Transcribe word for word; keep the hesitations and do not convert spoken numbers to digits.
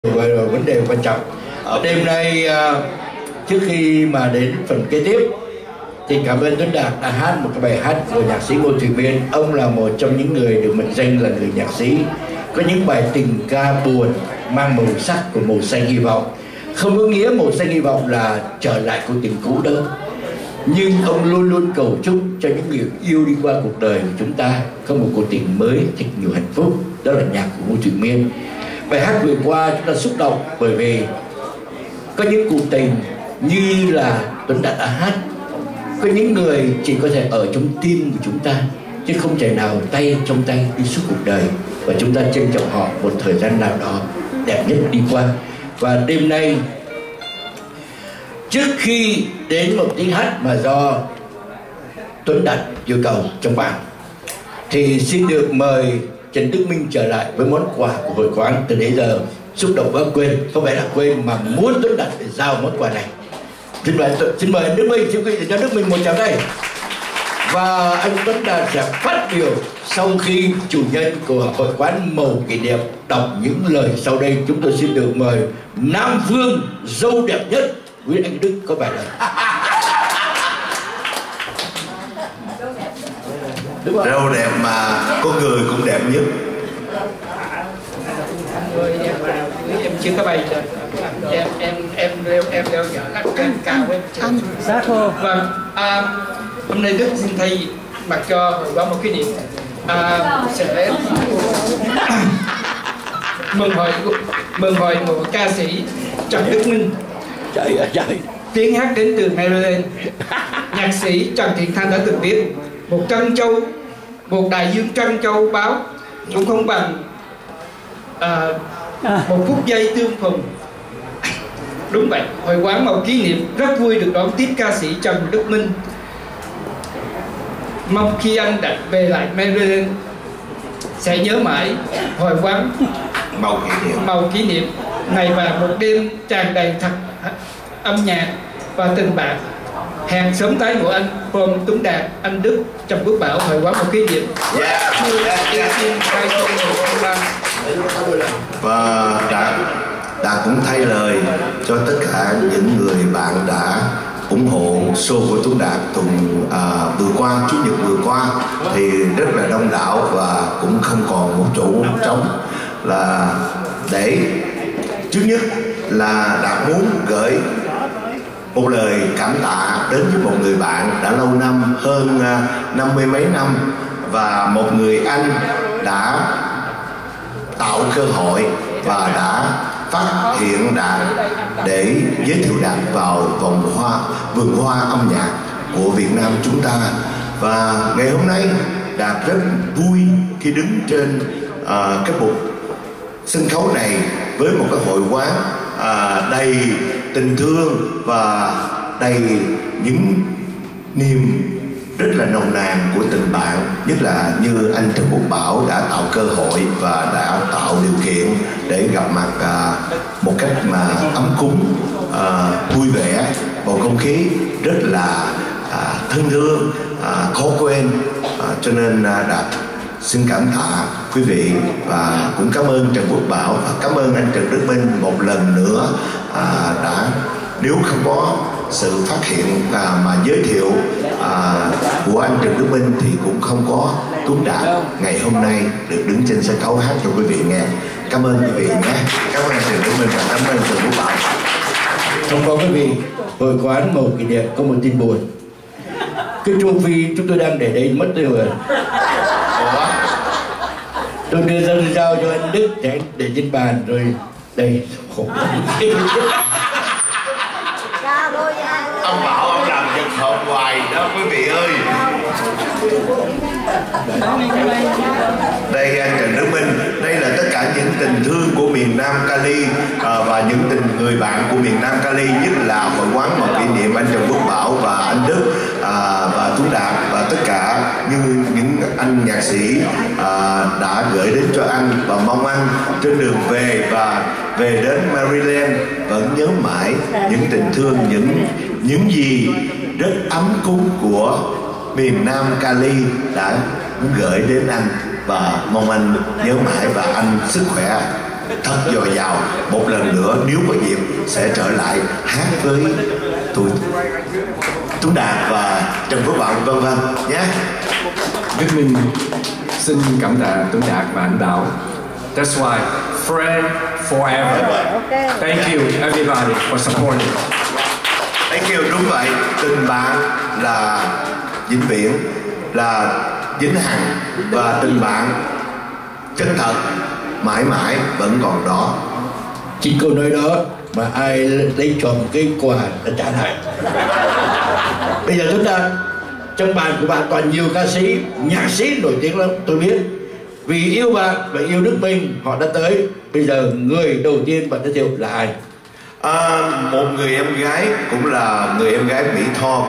Rồi vấn đề quan trọng ở đêm nay, trước khi mà đến phần kế tiếp thì cảm ơn Tuấn Đạt đã hát một cái bài hát của nhạc sĩ Ngô Thủy Miên. Ông là một trong những người được mệnh danh là người nhạc sĩ có những bài tình ca buồn mang màu sắc của màu xanh hy vọng. Không có nghĩa màu xanh hy vọng là trở lại của tình cũ đâu, nhưng ông luôn luôn cầu chúc cho những người yêu đi qua cuộc đời của chúng ta có một cuộc tình mới thật nhiều hạnh phúc. Đó là nhạc của Ngô Thủy Miên. Bài hát vừa qua chúng ta xúc động bởi vì có những cuộc tình như là Tuấn Đạt đã hát, có những người chỉ có thể ở trong tim của chúng ta chứ không thể nào tay trong tay đi suốt cuộc đời, và chúng ta trân trọng họ một thời gian nào đó đẹp nhất đi qua. Và đêm nay, trước khi đến một tiếng hát mà do Tuấn Đạt yêu cầu trong bản, thì xin được mời Trần Đức Minh trở lại với món quà của hội quán. Từ nãy giờ xúc động quá quên, không phải là quên mà muốn Tuấn Đạt để giao món quà này. Xin mời, xin mời Đức Minh, xin quý vị cho Đức Minh một tràng tay. Và anh Tuấn Đạt sẽ phát biểu sau khi chủ nhân của hội quán Màu Kỷ Niệm đọc những lời sau đây. Chúng tôi xin được mời Nam Phương dâu đẹp nhất Nguyễn Anh Đức có bài lời. Dâu đẹp mà con người cũng đẹp nhất. Em chưa có bài rồi. Em em em leo em leo dở lắc lên cao em anh sát thôi. Vâng, à, hôm nay Đức xin thay mặt cho hội quán một cái điểm à, sẽ mừng hội mừng hội một ca sĩ Trần Đức Minh. Trời ơi trời. Tiếng hát đến từ Maryland. Nhạc sĩ Trần Thiện Thanh đã từng viết một trân châu, một đại dương trân châu báo cũng không bằng à, một phút giây tương phùng. Đúng vậy, hội quán Màu Kỷ Niệm rất vui được đón tiếp ca sĩ Trần Đức Minh. Mong khi anh đã về lại Maryland sẽ nhớ mãi hội quán Màu Kỷ Niệm. Màu Kỷ Niệm ngày và một đêm tràn đầy thật âm nhạc và tình bạn. Hẹn sớm tái ngộ anh Phong Tuấn Đạt, anh Đức trong Quốc Bảo hội quán Màu Kỷ Niệm. Yeah. Và đã đã cũng thay lời cho tất cả những người bạn đã ủng hộ show của Tuấn Đạt tuần à, vừa qua, chủ nhật vừa qua thì rất là đông đảo và cũng không còn một chỗ trống. Là để trước nhất là Đạt muốn gửi một lời cảm tạ đến với một người bạn đã lâu năm, hơn năm mươi mấy năm, và một người anh đã tạo cơ hội và đã phát hiện Đạt để giới thiệu Đạt vào vòng hoa vườn hoa âm nhạc của Việt Nam chúng ta. Và ngày hôm nay Đạt rất vui khi đứng trên uh, cái bục sân khấu này với một cái hội quán uh, đầy tình thương và đầy những niềm rất là nồng nàn của tình bạn, nhất là như anh Trần Quốc Bảo đã tạo cơ hội và đã tạo điều kiện để gặp mặt à, một cách mà ấm cúng, à, vui vẻ, bầu không khí rất là à, thân thương, à, khó quên, à, cho nên à, Đạt xin cảm tạ quý vị và cũng cảm ơn Trần Quốc Bảo và cảm ơn anh Trần Đức Minh một lần nữa à, đã, nếu không có sự phát hiện à, mà giới thiệu à, của anh Trần Đức Minh thì cũng không có Tuấn Đạt ngày hôm nay được đứng trên sân khấu hát cho quý vị nghe. Cảm ơn quý vị nhé. Cảm ơn anh Trần Đức Minh và cảm ơn Trần Quốc Bảo. Không có quý vị, hội quán Màu Kỷ Niệm có một tin buồn. Cái trophy chúng tôi đang để đây mất rồi. Tôi đưa ra giao cho anh Đức để, để trên bàn rồi đây. Ông Bảo ông làm giật hộp hoài đó quý vị ơi. Đây anh Trần Đức Minh, đây là tất cả những tình thương của miền Nam Cali à, và những tình người bạn của miền Nam Cali, nhất là hội quán Màu Kỷ Niệm, anh Trần Quốc Bảo và anh Đức à, và Tuấn Đạt và tất cả như những anh nhạc sĩ à, đã gửi đến cho anh, và mong anh trên đường về và về đến Maryland vẫn nhớ mãi những tình thương, những những gì rất ấm cúng của miền Nam Cali đã gửi đến anh, và mong anh nhớ mãi và anh sức khỏe thật dồi dào. Một lần nữa nếu có dịp sẽ trở lại hát với tụi Tuấn Đạt và Trần Phước Vọng vân vân nhé. Đức Minh xin cảm tạ Tuấn Đạt và anh Bảo. That's why friend forever. Thank you everybody for supporting. Thank you, đúng vậy. Tình bạn là vĩnh viễn, là vĩnh hằng, và tình bạn chân thật mãi mãi vẫn còn đó. Chính câu nói đó mà ai lấy cho một cái quà đã trả lại. Bây giờ chúng ta trong bàn của bạn toàn nhiều ca sĩ, nhạc sĩ nổi tiếng lắm, tôi biết. Vì yêu bạn và yêu Đức Minh họ đã tới. Bây giờ người đầu tiên bạn giới thiệu là ai? À, một người em gái cũng là người em gái Mỹ Tho.